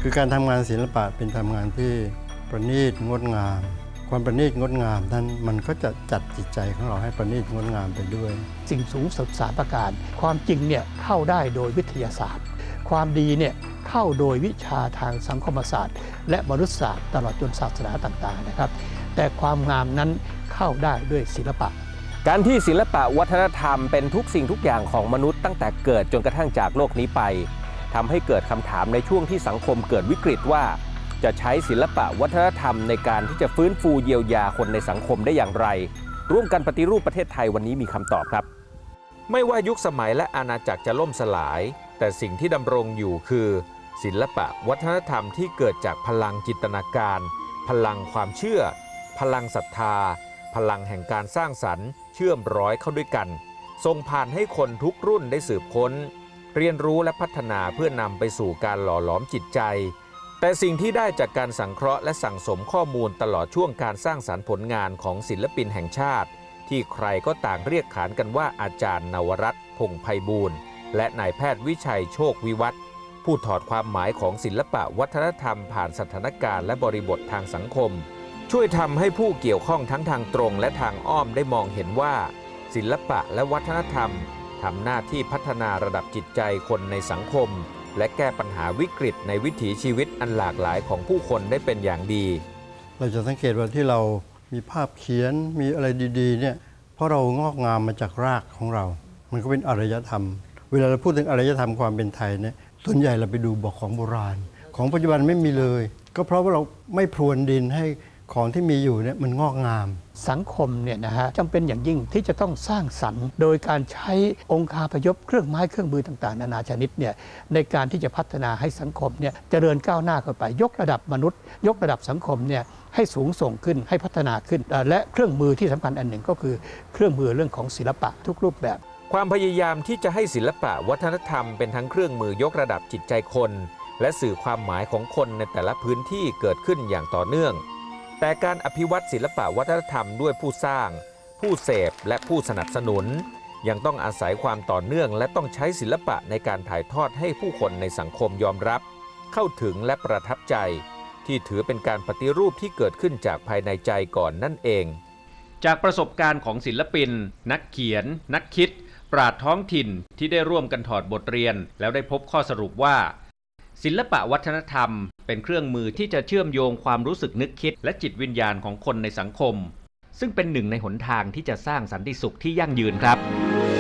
คือการทำงานศิลปะเป็นทำงานที่ประณีตงดงามความประณีตงดงามนั้นมันก็จะจัดจิตใจของเราให้ประณีตงดงามไปด้วยสิ่งสูงสุด3ประการความจริงเนี่ยเข้าได้โดยวิทยาศาสตร์ความดีเนี่ยเข้าโดยวิชาทางสังคมศาสตร์และมนุษยศาสตร์ตลอดจนศาสนาต่างๆนะครับแต่ความงามนั้นเข้าได้ด้วยศิลปะการที่ศิลปะวัฒนธรรมเป็นทุกสิ่งทุกอย่างของมนุษย์ตั้งแต่เกิดจนกระทั่งจากโลกนี้ไปทำให้เกิดคำถามในช่วงที่สังคมเกิดวิกฤตว่าจะใช้ศิลปะวัฒนธรรมในการที่จะฟื้นฟูเยียวยาคนในสังคมได้อย่างไรร่วมกันปฏิรูปประเทศไทยวันนี้มีคำตอบครับไม่ว่ายุคสมัยและอาณาจักรจะล่มสลายแต่สิ่งที่ดำรงอยู่คือศิลปะวัฒนธรรมที่เกิดจากพลังจินตนาการพลังความเชื่อพลังศรัทธาพลังแห่งการสร้างสรรค์เชื่อมร้อยเข้าด้วยกันส่งผ่านให้คนทุกรุ่นได้สืบค้นเรียนรู้และพัฒนาเพื่อนำไปสู่การหล่อหลอมจิตใจแต่สิ่งที่ได้จากการสังเคราะห์และสั่งสมข้อมูลตลอดช่วงการสร้างสรรค์ผลงานของศิลปินแห่งชาติที่ใครก็ต่างเรียกขานกันว่าอาจารย์นวรัตน์ พงษ์ไพบูลย์และนายแพทย์วิชัยโชควิวัฒน์ผู้ถอดความหมายของศิลปะวัฒนธรรมผ่านสถานการณ์และบริบททางสังคมช่วยทำให้ผู้เกี่ยวข้องทั้งทางตรงและทางอ้อมได้มองเห็นว่าศิลปะและวัฒนธรรมทำหน้าที่พัฒนาระดับจิตใจคนในสังคมและแก้ปัญหาวิกฤตในวิถีชีวิตอันหลากหลายของผู้คนได้เป็นอย่างดีเราจะสังเกตว่าที่เรามีภาพเขียนมีอะไรดีๆเนี่ยเพราะเรางอกงามมาจากรากของเรามันก็เป็นอารยธรรมเวลาเราพูดถึงอารยธรรมความเป็นไทยเนี่ยส่วนใหญ่เราไปดูบอกของโบราณของปัจจุบันไม่มีเลยก็เพราะว่าเราไม่พรวนดินให้ของที่มีอยู่เนี่ยมันงอกงามสังคมเนี่ยนะฮะจำเป็นอย่างยิ่งที่จะต้องสร้างสรรค์โดยการใช้องค์คาพยพเครื่องไม้เครื่องมือต่างๆนานาชนิดเนี่ยในการที่จะพัฒนาให้สังคมเนี่ยเจริญก้าวหน้าเข้าไปยกระดับมนุษย์ยกระดับสังคมเนี่ยให้สูงส่งขึ้นให้พัฒนาขึ้นและเครื่องมือที่สำคัญอันหนึ่งก็คือเครื่องมือเรื่องของศิลปะทุกรูปแบบความพยายามที่จะให้ศิลปะวัฒนธรรมเป็นทั้งเครื่องมือยกระดับจิตใจคนและสื่อความหมายของคนในแต่ละพื้นที่เกิดขึ้นอย่างต่อเนื่องแต่การอภิวัตศิลปะวัฒนธรรมด้วยผู้สร้างผู้เสพและผู้สนับสนุนยังต้องอาศัยความต่อเนื่องและต้องใช้ศิลปะในการถ่ายทอดให้ผู้คนในสังคมยอมรับเข้าถึงและประทับใจที่ถือเป็นการปฏิรูปที่เกิดขึ้นจากภายในใจก่อนนั่นเองจากประสบการณ์ของศิลปินนักเขียนนักคิดปราชญ์ท้องถิ่นที่ได้ร่วมกันถอดบทเรียนแล้วได้พบข้อสรุปว่าศิลปะวัฒนธรรมเป็นเครื่องมือที่จะเชื่อมโยงความรู้สึกนึกคิดและจิตวิญญาณของคนในสังคมซึ่งเป็นหนึ่งในหนทางที่จะสร้างสันติสุขที่ยั่งยืนครับ